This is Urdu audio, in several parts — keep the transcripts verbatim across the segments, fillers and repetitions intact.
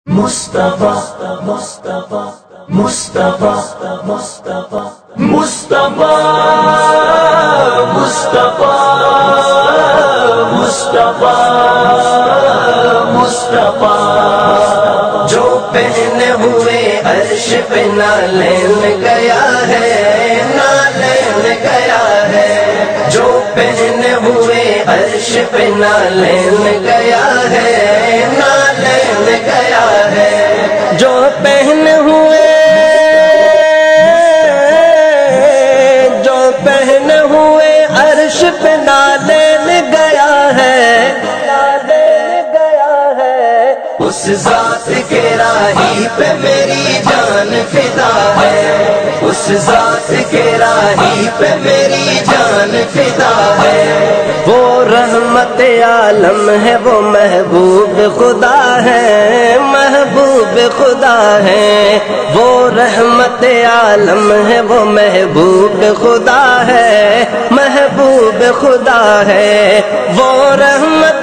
مصطفیٰ مصطفیٰ مصطفیٰ مصطفیٰ مصطفیٰ مصطفیٰ مصطفیٰ مصطفیٰ جو پہنے ہوئے عرش پہ نالین گیا ہے، نالین گیا ہے، جو پہنے ہوئے عرش پہ نالین گیا ہے، نالین گیا ہے، جو پہنے ہوئے جو پہنے ہوئے عرش پہ نالین گیا ہے، نالین گیا ہے، اس ذات کے راہی پہ میری جان فدا ہے، اس ذات کے راہی پہ میری جان فدا ہے، وہ رحمت عالم ہے، وہ محبوب خدا ہے، محبوب خدا ہے، وہ رحمت عالم ہے، وہ محبوب خدا ہے، محبوب خدا ہے، وہ رحمت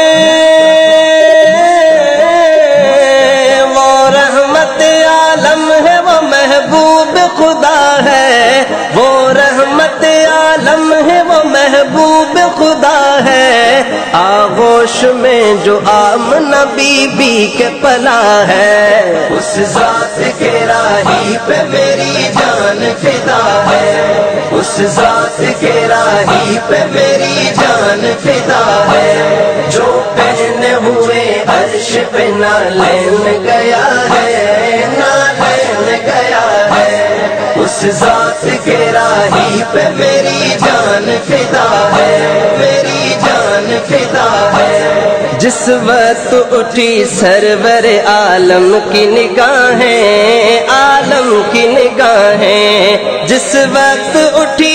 وہ رحمت عالم ہے، وہ محبوب خدا ہے، وہ رحمت عالم ہے، وہ محبوب خدا ہے، آغوش میں جو آمنہ بی بی کے پلا ہے، اس ذات کے راہی پہ میری جان فدا ہے، اس ذات کے راہی پہ میری جان فدا ہے، جو پہنے ہوئے عرش پہ نالین گیا ہے، نالین گیا ہے، اس ذات کے راہی پہ میری جان فدا ہے، میری جان فدا ہے، جس وقت اٹھی سرور عالم کی نگاہیں، عالم کی نگاہیں، جس وقت اٹھی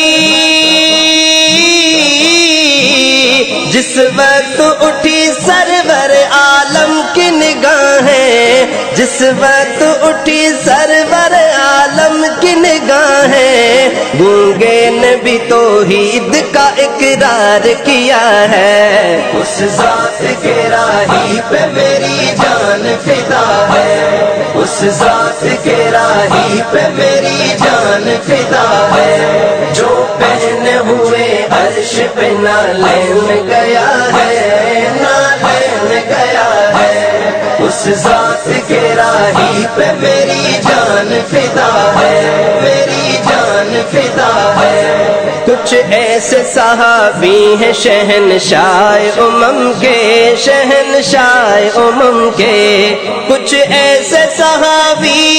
جس وقت اٹھی سرور عالم کی نگاہیں، جس وقت اٹھی سرور عالم کی نگاہیں، گونگے نے بھی توحید کا اقرار کیا ہے، اس ذات کے راہی پہ میری جان فدا ہے، اس ذات کے راہی پہ میری جان فدا ہے، جو پہنے ہوئے عرش پہ نالین گیا ہے، نالین گیا ہے، اس ذات کے راہی پہ میری جان فدا ہے، میری جان فدا ہے، کچھ ایسے صحابی ہیں شہنشاہ امم کے، شہنشاہ امم کے، کچھ ایسے صحابی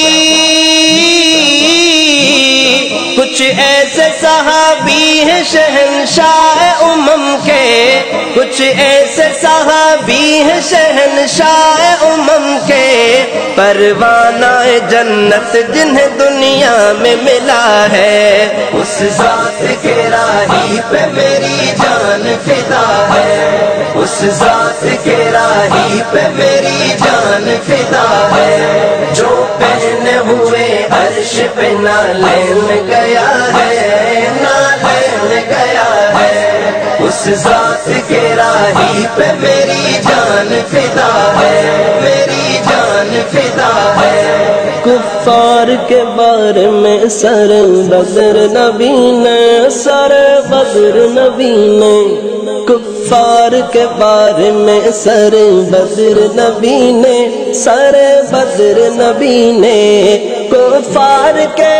کچھ ایسے صحابی ہیں شہنشاہ امم کے، کچھ ایسے صحابی ہیں شہنشاہ امم کے، پروانہ جنت جنہیں دنیا میں ملا ہے، اس ذات کے راہی پہ میری جان فدا ہے، اس ذات کے راہی پہ میری جان فدا ہے، جو پہنے ہوئے عرش پہ نالین گیا ہے، نالین گیا ہے، اس ذات کے راہی پہ میری جان فدا ہے، میری جان فدا ہے، کفار کے بارے میں سر بدر نبی نے، سر بدر نبی نے، کفار کے بارے میں سر بدر نبی نے، سر بدر نبی نے، کفار کے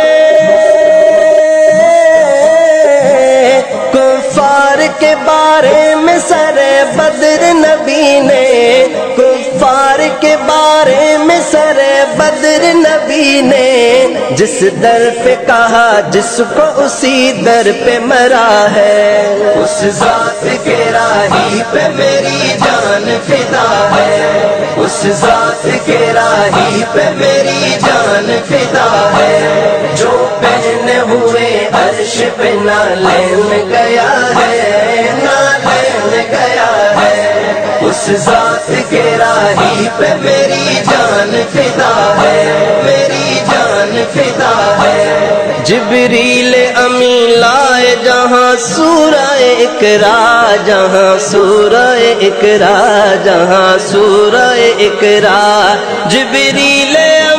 کفار کے بارے میں سر بدر نبی نے، کفار کے بارے میں سر بدر نبی نے، جس در پہ کہا جس کو اسی در پہ مرا ہے، اس ذات کے راہی پہ میری جان فدا ہے، اس ذات کے راہی پہ میری جان فدا ہے، جو پہنے ہوئے عرش پہ نالین گیا ہے، نالین گیا ہے، اس ذات کے راہی پہ میری جان فدا ہے، میری جان فدا ہے، جبریل امین لائے جہاں سورہ اقرا، جہاں سورہ اقرا، جہاں سورہ اقرا، جبریل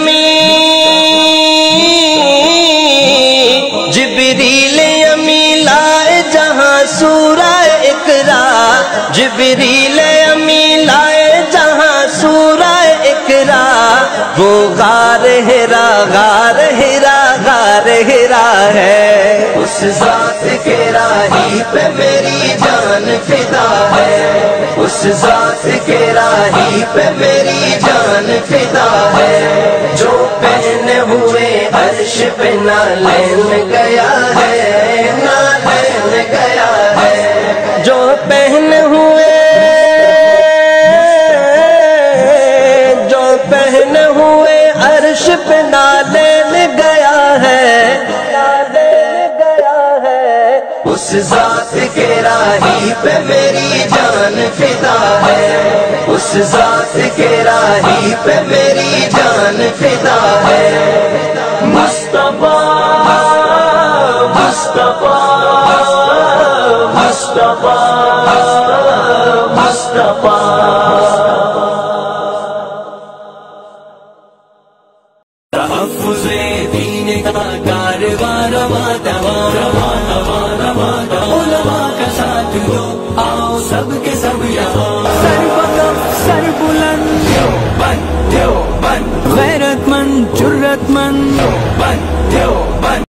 امین، جبریل امین لائے جہاں سورہ اقرا، جبریل امین لائے جہاں سورہ اقرا، وہ غار ہرا، غار ہرا، غار ہرا ہے، اس ذات کے راہی پہ میری جان فدا ہے، اس ذات کے راہی پہ میری جان فدا ہے، جو پہنے ہوئے عرش پہ نالین گیا ہے، نالین گیا ہے، جو پہنے ہوئے، جو پہنے ہوئے عرش پہ نالین گیا ہے، اس ذات کے راہی پہ میری جان فدا ہے، اس ذات کے راہی پہ میری جان فدا ہے، مصطفیٰ مصطفیٰ مصطفیٰ مصطفیٰ۔ تحفظ دین کا کارواں رواں رواں رواں رواں رواں، علماء کا ساتھ دو، آؤ سب کے سب یہاں، سر بلند سر بلند، دیوبند دیوبند، غیرت مند جرت مند، دیوبند دیوبند۔